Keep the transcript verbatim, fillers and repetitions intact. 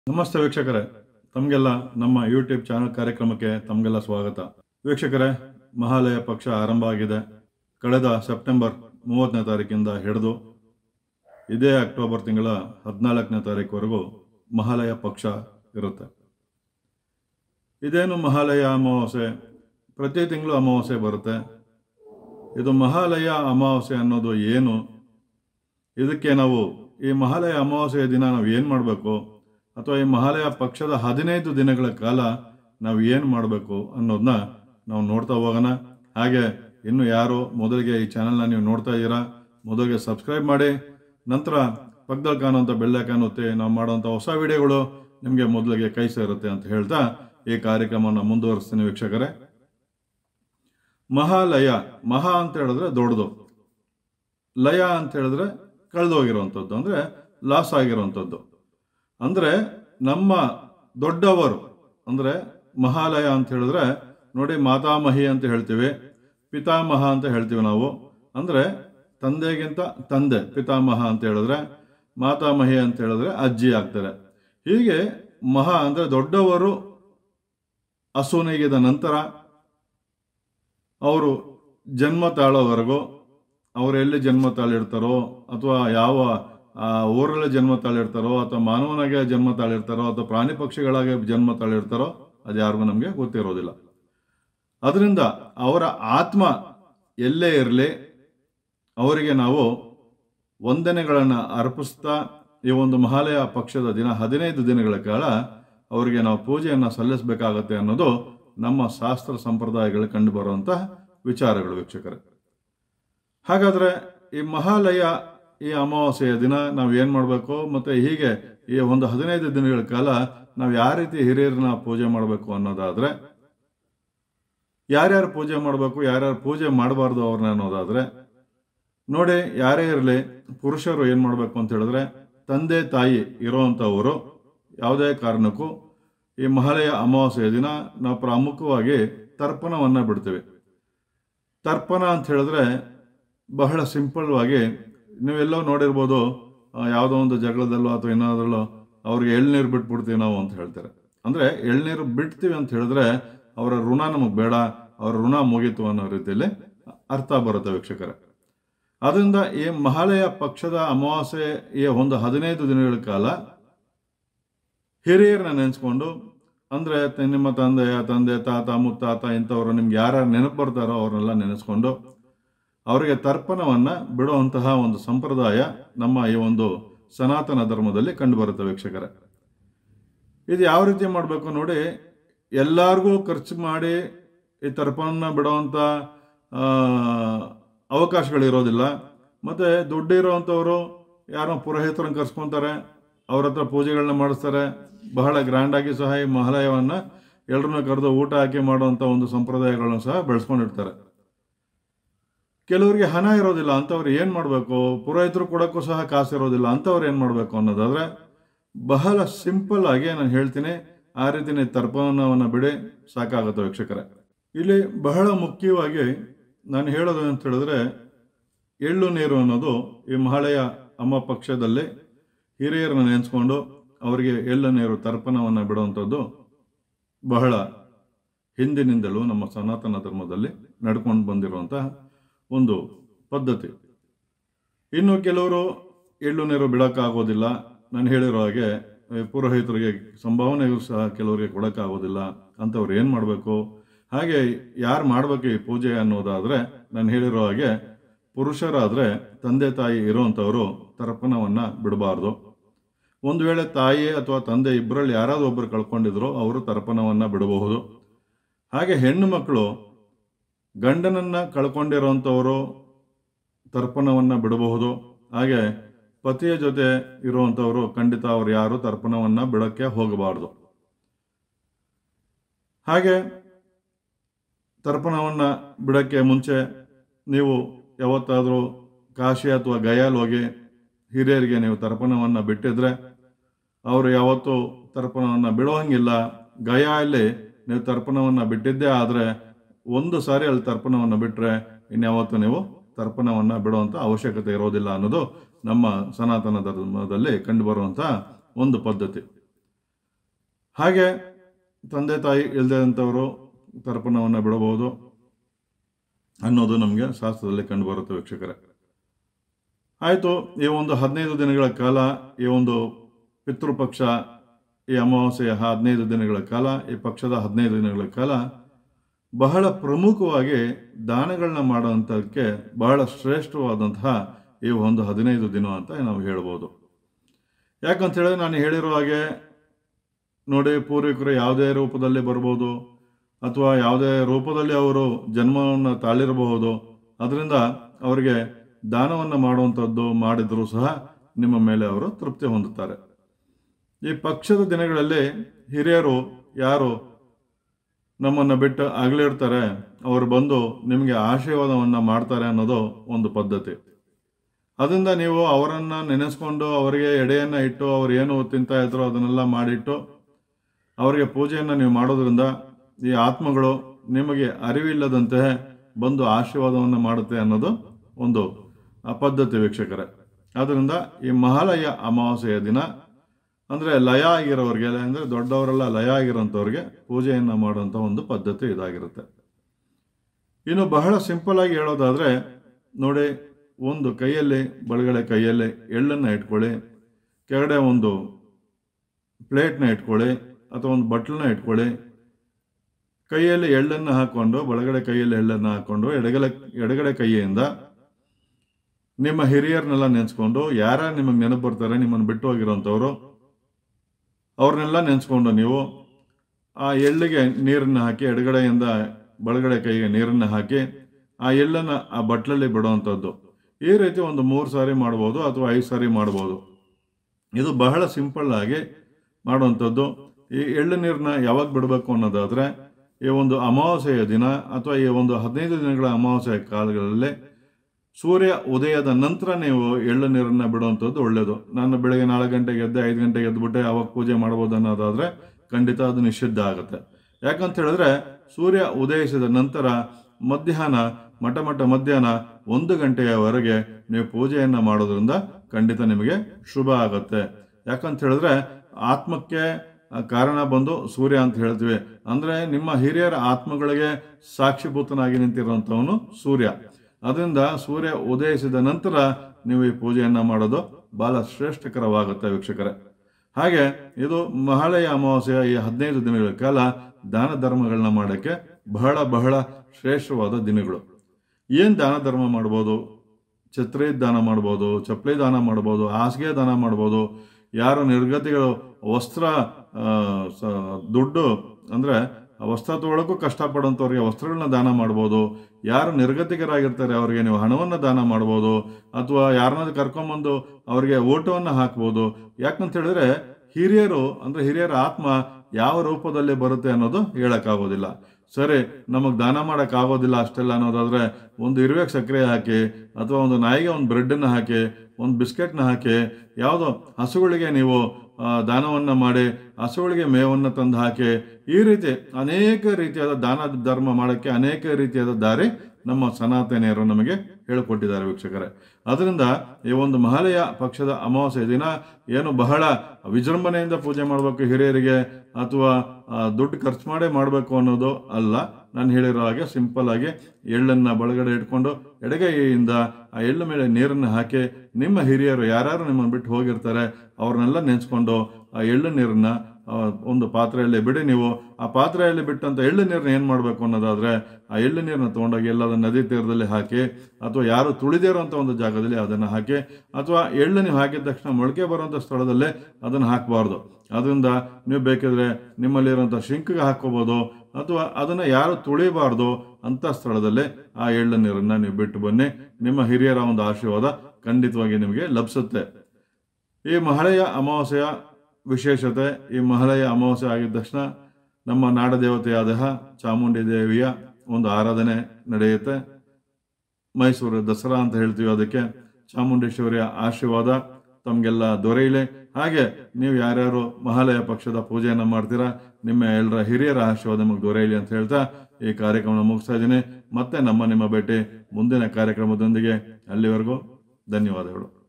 ನಮಸ್ತೆ ವೀಕ್ಷಕರೇ, ತಮಗೆಲ್ಲ ನಮ್ಮ ಯೂಟ್ಯೂಬ್ ಚಾನಲ್ ಕಾರ್ಯಕ್ರಮಕ್ಕೆ ತಮಗೆಲ್ಲ ಸ್ವಾಗತ. ವೀಕ್ಷಕರೇ, ಮಹಾಲಯ ಪಕ್ಷ ಆರಂಭ ಆಗಿದೆ. ಕಳೆದ ಸೆಪ್ಟೆಂಬರ್ ಮೂವತ್ತನೇ ತಾರೀಕಿಂದ ಹಿಡಿದು ಇದೇ ಅಕ್ಟೋಬರ್ ತಿಂಗಳ ಹದಿನಾಲ್ಕನೇ ತಾರೀಕುವರೆಗೂ ಮಹಾಲಯ ಪಕ್ಷ ಇರುತ್ತೆ. ಇದೇನು ಮಹಾಲಯ ಅಮಾವಾಸ್ಯೆ, ಪ್ರತಿ ತಿಂಗಳು ಅಮಾವಾಸ್ಯೆ ಬರುತ್ತೆ. ಇದು ಮಹಾಲಯ ಅಮಾವಾಸ್ಯೆ ಅನ್ನೋದು ಏನು, ಇದಕ್ಕೆ ನಾವು ಈ ಮಹಾಲಯ ಅಮಾವಾಸ್ಯೆಯ ದಿನ ನಾವು ಏನು ಮಾಡಬೇಕು, ಅಥವಾ ಈ ಮಹಾಲಯ ಪಕ್ಷದ ಹದಿನೈದು ದಿನಗಳ ಕಾಲ ನಾವು ಏನು ಮಾಡಬೇಕು ಅನ್ನೋದನ್ನ ನಾವು ನೋಡ್ತಾ ಹೋಗೋಣ. ಹಾಗೆ ಇನ್ನು ಯಾರು ಮೊದಲಿಗೆ ಈ ಚಾನಲ್ನ ನೀವು ನೋಡ್ತಾ ಇದ್ದೀರಾ, ಮೊದಲಿಗೆ ಸಬ್ಸ್ಕ್ರೈಬ್ ಮಾಡಿ, ನಂತರ ಪಕ್ಕದಲ್ಲಿ ಕಾಣುವಂಥ ಬೆಲ್ಲೈಕಾನ್ ಒತ್ತಿ. ನಾವು ಮಾಡುವಂಥ ಹೊಸ ವಿಡಿಯೋಗಳು ನಿಮಗೆ ಮೊದಲಿಗೆ ಕೈ ಸೇರುತ್ತೆ ಅಂತ ಹೇಳ್ತಾ ಈ ಕಾರ್ಯಕ್ರಮವನ್ನು ಮುಂದುವರಿಸ್ತೀನಿ. ವೀಕ್ಷಕರೇ, ಮಹಾಲಯ, ಮಹಾ ಅಂತ ಹೇಳಿದ್ರೆ ದೊಡ್ಡದು, ಲಯ ಅಂತ ಹೇಳಿದ್ರೆ ಕಳೆದೋಗಿರುವಂಥದ್ದು, ಅಂದರೆ ಲಾಸ್ ಆಗಿರುವಂಥದ್ದು. ಅಂದರೆ ನಮ್ಮ ದೊಡ್ಡವರು, ಅಂದರೆ ಮಹಾಲಯ ಅಂತ ಹೇಳಿದ್ರೆ ನೋಡಿ, ಮಾತಾಮಹಿ ಅಂತ ಹೇಳ್ತೀವಿ, ಪಿತಾಮಹ ಅಂತ ಹೇಳ್ತೀವಿ ನಾವು. ಅಂದರೆ ತಂದೆಗಿಂತ ತಂದೆ ಪಿತಾಮಹ ಅಂತ ಹೇಳಿದ್ರೆ, ಮಾತಾಮಹಿ ಅಂತ ಹೇಳಿದ್ರೆ ಅಜ್ಜಿ ಆಗ್ತಾರೆ. ಹೀಗೆ ಮಹಾ ಅಂದರೆ ದೊಡ್ಡವರು ಅಸುನೀಗಿದ ನಂತರ ಅವರು ಜನ್ಮ ತಾಳೋವರೆಗೂ, ಅವರು ಎಲ್ಲಿ ಜನ್ಮ ತಾಳಿರ್ತಾರೋ ಅಥವಾ ಯಾವ ಊರಲ್ಲಿ ಜನ್ಮ ತಾಳಿರ್ತಾರೋ ಅಥವಾ ಮಾನವನಾಗೆ ಜನ್ಮ ತಾಳಿರ್ತಾರೋ ಅಥವಾ ಪ್ರಾಣಿ ಪಕ್ಷಿಗಳಾಗಿ ಜನ್ಮ ತಾಳಿರ್ತಾರೋ ಅದು ಯಾರಿಗೂ ನಮಗೆ ಗೊತ್ತಿರೋದಿಲ್ಲ. ಅದರಿಂದ ಅವರ ಆತ್ಮ ಎಲ್ಲೇ ಇರಲಿ, ಅವರಿಗೆ ನಾವು ವಂದನೆಗಳನ್ನು ಅರ್ಪಿಸ್ತಾ ಈ ಒಂದು ಮಹಾಲಯ ಪಕ್ಷದ ದಿನ ಹದಿನೈದು ದಿನಗಳ ಕಾಲ ಅವರಿಗೆ ನಾವು ಪೂಜೆಯನ್ನು ಸಲ್ಲಿಸಬೇಕಾಗತ್ತೆ ಅನ್ನೋದು ನಮ್ಮ ಶಾಸ್ತ್ರ ಸಂಪ್ರದಾಯಗಳು ಕಂಡು ಬರುವಂತಹ ವಿಚಾರಗಳು. ವೀಕ್ಷಕರೇ, ಹಾಗಾದರೆ ಈ ಮಹಾಲಯ ಈ ಅಮಾವಾಸ್ಯೆಯ ದಿನ ನಾವು ಏನು ಮಾಡಬೇಕು, ಮತ್ತು ಹೀಗೆ ಈ ಒಂದು ಹದಿನೈದು ದಿನಗಳ ಕಾಲ ನಾವು ಯಾವ ರೀತಿ ಹಿರಿಯರನ್ನ ಪೂಜೆ ಮಾಡಬೇಕು ಅನ್ನೋದಾದರೆ, ಯಾರ್ಯಾರು ಪೂಜೆ ಮಾಡಬೇಕು, ಯಾರ್ಯಾರು ಪೂಜೆ ಮಾಡಬಾರ್ದು ಅವ್ರನ್ನ ಅನ್ನೋದಾದರೆ ನೋಡಿ, ಯಾರೇ ಇರಲಿ ಪುರುಷರು ಏನು ಮಾಡಬೇಕು ಅಂತ ಹೇಳಿದ್ರೆ, ತಂದೆ ತಾಯಿ ಇರೋವಂಥವರು ಯಾವುದೇ ಕಾರಣಕ್ಕೂ ಈ ಮಹಾಲಯ ಅಮಾವಾಸ್ಯೆಯ ದಿನ ನಾವು ಪ್ರಾಮುಖ್ಯವಾಗಿ ತರ್ಪಣವನ್ನು ಬಿಡ್ತೀವಿ. ತರ್ಪಣ ಅಂತ ಹೇಳಿದ್ರೆ ಬಹಳ ಸಿಂಪಲ್ವಾಗಿ ನೀವೆಲ್ಲೋ ನೋಡಿರ್ಬೋದು, ಯಾವುದೋ ಒಂದು ಜಗಳದಲ್ಲೋ ಅಥವಾ ಏನಾದ್ರಲ್ಲೋ ಅವ್ರಿಗೆ ಎಳ್ನೀರು ಬಿಟ್ಬಿಡ್ತೀವಿ ನಾವು ಅಂತ ಹೇಳ್ತಾರೆ. ಅಂದರೆ ಎಳ್ನೀರು ಬಿಡ್ತೀವಿ ಅಂತ ಹೇಳಿದ್ರೆ ಅವರ ಋಣ ನಮಗೆ ಬೇಡ, ಅವರ ಋಣ ಮುಗೀತು ಅನ್ನೋ ರೀತಿಯಲ್ಲಿ ಅರ್ಥ ಬರುತ್ತೆ ವೀಕ್ಷಕರೇ. ಅದರಿಂದ ಈ ಮಹಾಲಯ ಪಕ್ಷದ ಅಮಾವಾಸ್ಯೆಯ ಒಂದು ಹದಿನೈದು ದಿನಗಳ ಕಾಲ ಹಿರಿಯರನ್ನ ನೆನೆಸ್ಕೊಂಡು, ಅಂದರೆ ನಿಮ್ಮ ತಂದೆಯ ತಂದೆ, ತಾತ, ಮುತ್ತಾತ ಇಂಥವ್ರು ನಿಮ್ಗೆ ಯಾರ್ಯಾರು ನೆನಪು ಬರ್ತಾರೋ ಅವ್ರನ್ನೆಲ್ಲ ನೆನೆಸ್ಕೊಂಡು ಅವರಿಗೆ ತರ್ಪಣವನ್ನು ಬಿಡುವಂತಹ ಒಂದು ಸಂಪ್ರದಾಯ ನಮ್ಮ ಈ ಒಂದು ಸನಾತನ ಧರ್ಮದಲ್ಲಿ ಕಂಡುಬರುತ್ತೆ ವೀಕ್ಷಕರೇ. ಇದು ಯಾವ ರೀತಿ ಮಾಡಬೇಕು ನೋಡಿ, ಎಲ್ಲರಿಗೂ ಖರ್ಚು ಮಾಡಿ ಈ ತರ್ಪಣನ ಬಿಡುವಂಥ ಅವಕಾಶಗಳಿರೋದಿಲ್ಲ. ಮತ್ತು ದುಡ್ಡು ಇರೋವಂಥವ್ರು ಯಾರೋ ಪುರೋಹಿತರನ್ನು ಕರ್ಸ್ಕೊತಾರೆ, ಅವ್ರ ಹತ್ರ ಪೂಜೆಗಳನ್ನ ಮಾಡಿಸ್ತಾರೆ. ಬಹಳ ಗ್ರ್ಯಾಂಡಾಗಿ ಸಹ ಈ ಮಹಾಲಯವನ್ನು ಎಲ್ಲರನ್ನೂ ಕರೆದು ಊಟ ಹಾಕಿ ಮಾಡುವಂಥ ಒಂದು ಸಂಪ್ರದಾಯಗಳನ್ನು ಸಹ ಬೆಳೆಸ್ಕೊಂಡಿರ್ತಾರೆ. ಕೆಲವರಿಗೆ ಹಣ ಇರೋದಿಲ್ಲ, ಅಂಥವ್ರು ಏನು ಮಾಡಬೇಕು, ಪುರೋಹಿತರು ಕೊಡೋಕ್ಕೂ ಸಹ ಕಾಸು ಇರೋದಿಲ್ಲ, ಅಂಥವ್ರು ಏನು ಮಾಡಬೇಕು ಅನ್ನೋದಾದರೆ ಬಹಳ ಸಿಂಪಲ್ ಆಗಿ ನಾನು ಹೇಳ್ತೀನಿ, ಆ ರೀತಿನೇ ತರ್ಪಣವನ್ನು ಬಿಡಿ, ಸಾಕಾಗುತ್ತೆ ವೀಕ್ಷಕರೇ. ಇಲ್ಲಿ ಬಹಳ ಮುಖ್ಯವಾಗಿ ನಾನು ಹೇಳೋದು ಅಂತ ಹೇಳಿದ್ರೆ, ಎಳ್ಳು ನೀರು ಅನ್ನೋದು ಈ ಮಹಾಲಯ ಅಮ್ಮ ಪಕ್ಷದಲ್ಲಿ ಹಿರಿಯರನ್ನು ನೆನೆಸ್ಕೊಂಡು ಅವರಿಗೆ ಎಳ್ಳು ನೀರು ತರ್ಪಣವನ್ನು ಬಿಡುವಂಥದ್ದು ಬಹಳ ಹಿಂದಿನಿಂದಲೂ ನಮ್ಮ ಸನಾತನ ಧರ್ಮದಲ್ಲಿ ನಡ್ಕೊಂಡು ಬಂದಿರುವಂತಹ ಒಂದು ಪದ್ಧತಿ. ಇನ್ನು ಕೆಲವರು ಎಳ್ಳು ನೀರು ಬಿಡೋಕ್ಕಾಗೋದಿಲ್ಲ, ನಾನು ಹೇಳಿರೋ ಹಾಗೆ ಪುರೋಹಿತರಿಗೆ ಸಂಭಾವನೆಗೂ ಸಹ ಕೆಲವರಿಗೆ ಕೊಡೋಕ್ಕಾಗೋದಿಲ್ಲ, ಅಂಥವ್ರು ಏನು ಮಾಡಬೇಕು, ಹಾಗೆ ಯಾರು ಮಾಡಬೇಕು ಈ ಪೂಜೆ ಅನ್ನೋದಾದರೆ ನಾನು ಹೇಳಿರೋ ಹಾಗೆ ಪುರುಷರಾದರೆ ತಂದೆ ತಾಯಿ ಇರೋವಂಥವರು ತರ್ಪಣವನ್ನು ಬಿಡಬಾರ್ದು. ಒಂದು ವೇಳೆ ತಾಯಿ ಅಥವಾ ತಂದೆ ಇಬ್ಬರಲ್ಲಿ ಯಾರಾದರೂ ಒಬ್ಬರು ಕಳ್ಕೊಂಡಿದ್ರು ಅವರು ತರ್ಪಣವನ್ನು ಬಿಡಬಹುದು. ಹಾಗೆ ಹೆಣ್ಣು ಮಕ್ಕಳು ಗಂಡನನ್ನು ಕಳ್ಕೊಂಡಿರೋವಂಥವರು ತರ್ಪಣವನ್ನು ಬಿಡಬಹುದು. ಹಾಗೆ ಪತಿಯ ಜೊತೆ ಇರುವಂಥವರು ಖಂಡಿತ ಅವರು ಯಾರು ತರ್ಪಣವನ್ನು ಬಿಡೋಕ್ಕೆ ಹೋಗಬಾರ್ದು. ಹಾಗೆ ತರ್ಪಣವನ್ನು ಬಿಡೋಕ್ಕೆ ಮುಂಚೆ ನೀವು ಯಾವತ್ತಾದರೂ ಕಾಶಿ ಅಥವಾ ಗಯಾಲ್ ಹೋಗಿ ಹಿರಿಯರಿಗೆ ನೀವು ತರ್ಪಣವನ್ನು ಬಿಟ್ಟಿದ್ರೆ ಅವರು ಯಾವತ್ತೂ ತರ್ಪಣವನ್ನು ಬಿಡೋಂಗಿಲ್ಲ. ಗಯಾಲ್ಲಿ ನೀವು ತರ್ಪಣವನ್ನು ಬಿಟ್ಟಿದ್ದೇ ಆದರೆ ಒಂದು ಸಾರಿ ಅಲ್ಲಿ ತರ್ಪಣವನ್ನು ಬಿಟ್ಟರೆ ಇನ್ಯಾವತ್ತೂ ನೀವು ತರ್ಪಣವನ್ನು ಬಿಡುವಂಥ ಅವಶ್ಯಕತೆ ಇರೋದಿಲ್ಲ ಅನ್ನೋದು ನಮ್ಮ ಸನಾತನ ಧರ್ಮದಲ್ಲಿ ಕಂಡುಬರುವಂಥ ಒಂದು ಪದ್ಧತಿ. ಹಾಗೆ ತಂದೆ ತಾಯಿ ಇಲ್ಲದಂಥವರು ತರ್ಪಣವನ್ನು ಬಿಡಬಹುದು ಅನ್ನೋದು ನಮಗೆ ಶಾಸ್ತ್ರದಲ್ಲಿ ಕಂಡುಬರುತ್ತೆ ವೀಕ್ಷಕರೇ. ಆಯಿತು, ಈ ಒಂದು ಹದಿನೈದು ದಿನಗಳ ಕಾಲ, ಈ ಒಂದು ಪಿತೃಪಕ್ಷ, ಈ ಅಮಾವಾಸ್ಯೆಯ ಹದಿನೈದು ದಿನಗಳ ಕಾಲ, ಈ ಪಕ್ಷದ ಹದಿನೈದು ದಿನಗಳ ಕಾಲ ಬಹಳ ಪ್ರಮುಖವಾಗಿ ದಾನಗಳನ್ನ ಮಾಡುವಂಥಕ್ಕೆ ಬಹಳ ಶ್ರೇಷ್ಠವಾದಂತಹ ಈ ಒಂದು ಹದಿನೈದು ದಿನ ಅಂತ ನಾವು ಹೇಳ್ಬೋದು. ಯಾಕಂತ ಹೇಳಿದ್ರೆ ನಾನು ಹೇಳಿರೋ ಹಾಗೆ ನೋಡಿ, ಪೂರ್ವಿಕರು ಯಾವುದೇ ರೂಪದಲ್ಲಿ ಬರ್ಬೋದು ಅಥವಾ ಯಾವುದೇ ರೂಪದಲ್ಲಿ ಅವರು ಜನ್ಮವನ್ನು ತಾಳಿರಬಹುದು. ಅದರಿಂದ ಅವರಿಗೆ ದಾನವನ್ನು ಮಾಡುವಂಥದ್ದು ಮಾಡಿದರೂ ಸಹ ನಿಮ್ಮ ಮೇಲೆ ಅವರು ತೃಪ್ತಿ ಹೊಂದುತ್ತಾರೆ. ಈ ಪಕ್ಷದ ದಿನಗಳಲ್ಲಿ ಹಿರಿಯರು ಯಾರು ನಮ್ಮನ್ನು ಬಿಟ್ಟು ಅಗಲಿರ್ತಾರೆ, ಅವರು ಬಂದು ನಿಮಗೆ ಆಶೀರ್ವಾದವನ್ನು ಮಾಡ್ತಾರೆ ಅನ್ನೋದು ಒಂದು ಪದ್ಧತಿ. ಅದರಿಂದ ನೀವು ಅವರನ್ನು ನೆನೆಸ್ಕೊಂಡು ಅವರಿಗೆ ಎಡೆಯನ್ನು ಇಟ್ಟು ಅವ್ರು ಏನು ತಿಂತಾ ಇದ್ರು ಅದನ್ನೆಲ್ಲ ಮಾಡಿಟ್ಟು ಅವರಿಗೆ ಪೂಜೆಯನ್ನು ನೀವು ಮಾಡೋದ್ರಿಂದ ಈ ಆತ್ಮಗಳು ನಿಮಗೆ ಅರಿವಿಲ್ಲದಂತೆ ಬಂದು ಆಶೀರ್ವಾದವನ್ನು ಮಾಡುತ್ತೆ ಅನ್ನೋದು ಒಂದು ಪದ್ಧತಿ ವೀಕ್ಷಕರೇ. ಆದ್ದರಿಂದ ಈ ಮಹಾಲಯ ಅಮಾವಾಸ್ಯೆಯ ದಿನ ಅಂದರೆ ಲಯ ಆಗಿರೋರಿಗೆ, ಅಂದರೆ ದೊಡ್ಡವರೆಲ್ಲ ಲಯ ಆಗಿರೋಂಥವ್ರಿಗೆ ಪೂಜೆಯನ್ನು ಮಾಡುವಂಥ ಒಂದು ಪದ್ಧತಿ ಇದಾಗಿರುತ್ತೆ. ಇನ್ನು ಬಹಳ ಸಿಂಪಲ್ ಆಗಿ ಹೇಳೋದಾದರೆ ನೋಡಿ, ಒಂದು ಕೈಯಲ್ಲಿ ಬಲಗಡೆ ಕೈಯಲ್ಲಿ ಎಳ್ಳನ್ನು ಇಟ್ಕೊಳ್ಳಿ, ಕೆಳಗಡೆ ಒಂದು ಪ್ಲೇಟ್ನ ಇಟ್ಕೊಳ್ಳಿ ಅಥವಾ ಒಂದು ಬಟ್ಲನ್ನ ಇಟ್ಕೊಳ್ಳಿ. ಕೈಯಲ್ಲಿ ಎಳ್ಳನ್ನು ಹಾಕ್ಕೊಂಡು, ಬಲಗಡೆ ಕೈಯಲ್ಲಿ ಎಳ್ಳನ್ನು ಹಾಕ್ಕೊಂಡು ಎಡಗಡೆ ಎಡಗಡೆ ಕೈಯಿಂದ ನಿಮ್ಮ ಹಿರಿಯರನ್ನೆಲ್ಲ ನೆನೆಸ್ಕೊಂಡು, ಯಾರ್ಯಾರು ನಿಮಗೆ ನೆನಪು ಬರ್ತಾರೆ ನಿಮ್ಮನ್ನು ಬಿಟ್ಟು ಹೋಗಿರೋಂಥವ್ರು, ಅವ್ರನ್ನೆಲ್ಲ ನೆನೆಸ್ಕೊಂಡು ನೀವು ಆ ಎಳ್ಳಿಗೆ ನೀರನ್ನು ಹಾಕಿ, ಎಡಗಡೆಯಿಂದ ಬಲಗಡೆ ಕೈಗೆ ನೀರನ್ನು ಹಾಕಿ ಆ ಎಳ್ಳನ್ನು ಆ ಬಟ್ಲಲ್ಲಿ ಬಿಡುವಂಥದ್ದು. ಈ ರೀತಿ ಒಂದು ಮೂರು ಸಾರಿ ಮಾಡ್ಬೋದು ಅಥವಾ ಐದು ಸಾರಿ ಮಾಡ್ಬೋದು. ಇದು ಬಹಳ ಸಿಂಪಲ್ ಆಗಿ ಮಾಡುವಂಥದ್ದು. ಈ ಎಳ್ಳು ನೀರನ್ನ ಯಾವಾಗ ಬಿಡಬೇಕು ಅನ್ನೋದಾದರೆ ಈ ಒಂದು ಅಮಾವಾಸ್ಯೆಯ ದಿನ ಅಥವಾ ಈ ಒಂದು ಹದಿನೈದು ದಿನಗಳ ಅಮಾವಾಸ್ಯೆಯ ಕಾಲಗಳಲ್ಲಿ ಸೂರ್ಯ ಉದಯದ ನಂತರ ನೀವು ಎಳ್ಳು ನೀರನ್ನು ಬಿಡುವಂಥದ್ದು ಒಳ್ಳೆಯದು. ನಾನು ಬೆಳಗ್ಗೆ ನಾಲ್ಕು ಗಂಟೆಗೆ ಎದ್ದೆ, ಐದು ಗಂಟೆಗೆ ಎದ್ದುಬಿಟ್ಟೆ ಅವಾಗ ಪೂಜೆ ಮಾಡ್ಬೋದು ಅನ್ನೋದಾದರೆ ಖಂಡಿತ ಅದು ನಿಷಿದ್ಧ ಆಗುತ್ತೆ. ಯಾಕಂತ ಹೇಳಿದ್ರೆ ಸೂರ್ಯ ಉದಯಿಸಿದ ನಂತರ ಮಧ್ಯಾಹ್ನ ಮಠ ಮಠ ಮಧ್ಯಾಹ್ನ ಒಂದು ಗಂಟೆಯವರೆಗೆ ನೀವು ಪೂಜೆಯನ್ನು ಮಾಡೋದ್ರಿಂದ ಖಂಡಿತ ನಿಮಗೆ ಶುಭ ಆಗುತ್ತೆ. ಯಾಕಂತ ಹೇಳಿದ್ರೆ ಆತ್ಮಕ್ಕೆ ಕಾರಣ ಬಂದು ಸೂರ್ಯ ಅಂತ ಹೇಳ್ತೀವಿ. ಅಂದರೆ ನಿಮ್ಮ ಹಿರಿಯರ ಆತ್ಮಗಳಿಗೆ ಸಾಕ್ಷಿಭೂತನಾಗಿ ನಿಂತಿರುವಂಥವನು ಸೂರ್ಯ. ಅದರಿಂದ ಸೂರ್ಯ ಉದಯಿಸಿದ ನಂತರ ನೀವು ಈ ಪೂಜೆಯನ್ನು ಮಾಡೋದು ಬಹಳ ಶ್ರೇಷ್ಠಕರವಾಗುತ್ತೆ ವೀಕ್ಷಕರೇ. ಹಾಗೆ ಇದು ಮಹಾಲಯ ಅಮಾವಾಸ್ಯೆಯ ಈ ಹದಿನೈದು ದಿನಗಳ ಕಾಲ ದಾನ ಧರ್ಮಗಳನ್ನ ಮಾಡೋಕ್ಕೆ ಬಹಳ ಬಹಳ ಶ್ರೇಷ್ಠವಾದ ದಿನಗಳು. ಏನು ದಾನ ಧರ್ಮ ಮಾಡ್ಬೋದು? ಛತ್ರಿ ದಾನ ಮಾಡ್ಬೋದು, ಚಪ್ಪಲಿ ದಾನ ಮಾಡ್ಬೋದು, ಹಾಸಿಗೆ ದಾನ ಮಾಡ್ಬೋದು. ಯಾರು ನಿರ್ಗತಿಗಳು ವಸ್ತ್ರ ದುಡ್ಡು ಅಂದರೆ ವಸ್ತ್ರ ತೊಗೊಳಕ್ಕೂ ಕಷ್ಟಪಡೋಂಥವ್ರಿಗೆ ವಸ್ತ್ರಗಳನ್ನ ದಾನ ಮಾಡ್ಬೋದು. ಯಾರು ನಿರ್ಗತಿಕರಾಗಿರ್ತಾರೆ ಅವರಿಗೆ ನೀವು ಹಣವನ್ನು ದಾನ ಮಾಡ್ಬೋದು, ಅಥವಾ ಯಾರನ್ನಾದ್ರೂ ಕರ್ಕೊಂಬಂದು ಅವರಿಗೆ ಊಟವನ್ನು ಹಾಕ್ಬೋದು. ಯಾಕಂತ ಹೇಳಿದ್ರೆ ಹಿರಿಯರು ಅಂದರೆ ಹಿರಿಯರ ಆತ್ಮ ಯಾವ ರೂಪದಲ್ಲಿ ಬರುತ್ತೆ ಅನ್ನೋದು ಹೇಳೋಕ್ಕಾಗೋದಿಲ್ಲ. ಸರಿ, ನಮಗೆ ದಾನ ಮಾಡೋಕ್ಕಾಗೋದಿಲ್ಲ ಅಷ್ಟೆಲ್ಲ ಅನ್ನೋದಾದರೆ ಒಂದು ಇರುವೆಗೆ ಸಕ್ಕರೆ ಹಾಕಿ ಅಥವಾ ಒಂದು ನಾಯಿಗೆ ಒಂದು ಬ್ರೆಡ್ಡನ್ನು ಹಾಕಿ ಒಂದು ಬಿಸ್ಕೆಟ್ನ ಹಾಕಿ ಯಾವುದೋ ಹಸುಗಳಿಗೆ ನೀವು ದಾನವನ್ನು ಮಾಡಿ ಹಸುಗಳಿಗೆ ಮೇವನ್ನು ತಂದು ಹಾಕಿ, ಈ ರೀತಿ ಅನೇಕ ರೀತಿಯಾದ ದಾನ ಧರ್ಮ ಮಾಡೋಕ್ಕೆ ಅನೇಕ ರೀತಿಯಾದ ದಾರಿ ನಮ್ಮ ಸನಾತನಿಯರು ನಮಗೆ ಹೇಳಿಕೊಟ್ಟಿದ್ದಾರೆ ವೀಕ್ಷಕರೇ. ಅದರಿಂದ ಈ ಒಂದು ಮಹಾಲಯ ಪಕ್ಷದ ಅಮಾವಾಸ್ಯೆ ದಿನ ಏನು ಬಹಳ ವಿಜೃಂಭಣೆಯಿಂದ ಪೂಜೆ ಮಾಡಬೇಕು ಹಿರಿಯರಿಗೆ ಅಥವಾ ದುಡ್ಡು ಖರ್ಚು ಮಾಡೇ ಮಾಡಬೇಕು ಅನ್ನೋದು ಅಲ್ಲ. ನಾನು ಹೇಳಿರೋ ಹಾಗೆ ಸಿಂಪಲ್ ಆಗಿ ಎಳ್ಳನ್ನು ಬಲಗಡೆ ಇಟ್ಕೊಂಡು ಎಡಗೈಯಿಂದ ಆ ಎಳ್ಳು ಮೇಲೆ ನೀರನ್ನು ಹಾಕಿ ನಿಮ್ಮ ಹಿರಿಯರು ಯಾರ್ಯಾರು ನಿಮ್ಮನ್ನು ಬಿಟ್ಟು ಹೋಗಿರ್ತಾರೆ ಅವ್ರನ್ನೆಲ್ಲ ನೆನೆಸ್ಕೊಂಡು ಆ ಎಳ್ಳು ನೀರನ್ನು ಒಂದು ಪಾತ್ರೆಯಲ್ಲಿ ಬಿಡಿ. ನೀವು ಆ ಪಾತ್ರೆಯಲ್ಲಿ ಬಿಟ್ಟಂಥ ಎಳ್ಳು ನೀರನ್ನ ಏನು ಮಾಡಬೇಕು ಅನ್ನೋದಾದರೆ ಆ ಎಳ್ಳು ನೀರನ್ನ ತೊಗೊಂಡೋಗಿ ಎಲ್ಲದ ನದಿ ತೀರದಲ್ಲಿ ಹಾಕಿ ಅಥವಾ ಯಾರು ತುಳಿದಿರೋಂಥ ಒಂದು ಜಾಗದಲ್ಲಿ ಅದನ್ನು ಹಾಕಿ, ಅಥವಾ ಎಳ್ಳು ನೀವು ಹಾಕಿದ ತಕ್ಷಣ ಮೊಳಕೆ ಬರುವಂಥ ಸ್ಥಳದಲ್ಲೇ ಅದನ್ನು ಹಾಕಬಾರ್ದು. ಅದರಿಂದ ನೀವು ಬೇಕಿದ್ರೆ ನಿಮ್ಮಲ್ಲಿರೋಂಥ ಶಿಂಕ್ಗೆ ಹಾಕ್ಕೋಬೋದು, ಅಥವಾ ಅದನ್ನು ಯಾರು ತುಳಿಬಾರ್ದು ಅಂಥ ಸ್ಥಳದಲ್ಲೇ ಆ ಎಳ್ಳು ನೀರನ್ನು ನೀವು ಬಿಟ್ಟು ಬನ್ನಿ. ನಿಮ್ಮ ಹಿರಿಯರ ಒಂದು ಆಶೀರ್ವಾದ ಖಂಡಿತವಾಗಿ ನಿಮಗೆ ಲಭಿಸುತ್ತೆ. ಈ ಮಹಾಲಯ ಅಮಾವಾಸ್ಯೆಯ ವಿಶೇಷತೆ, ಈ ಮಹಾಲಯ ಅಮಾವಾಸ್ಯೆ ಆಗಿದ ತಕ್ಷಣ ನಮ್ಮ ನಾಡದೇವತೆಯಾದ ಚಾಮುಂಡಿ ದೇವಿಯ ಒಂದು ಆರಾಧನೆ ನಡೆಯುತ್ತೆ. ಮೈಸೂರು ದಸರಾ ಅಂತ ಹೇಳ್ತೀವಿ ಅದಕ್ಕೆ. ಚಾಮುಂಡೇಶ್ವರಿಯ ಆಶೀರ್ವಾದ ತಮಗೆಲ್ಲ ದೊರೆಯಲಿ. ಹಾಗೆ ನೀವು ಯಾರ್ಯಾರು ಮಹಾಲಯ ಪಕ್ಷದ ಪೂಜೆಯನ್ನು ಮಾಡ್ತೀರಾ ನಿಮ್ಮ ಎಲ್ಲರ ಹಿರಿಯರ ಆಶೀರ್ವಾದ ನಿಮಗೆ ದೊರೆಯಲಿ ಅಂತ ಹೇಳ್ತಾ ಈ ಕಾರ್ಯಕ್ರಮ ಮುಗಿಸ್ತಾ ಇದ್ದೀನಿ. ಮತ್ತೆ ನಮ್ಮ ನಿಮ್ಮ ಭೇಟಿ ಮುಂದಿನ ಕಾರ್ಯಕ್ರಮದೊಂದಿಗೆ. ಅಲ್ಲಿವರೆಗೂ ಧನ್ಯವಾದಗಳು.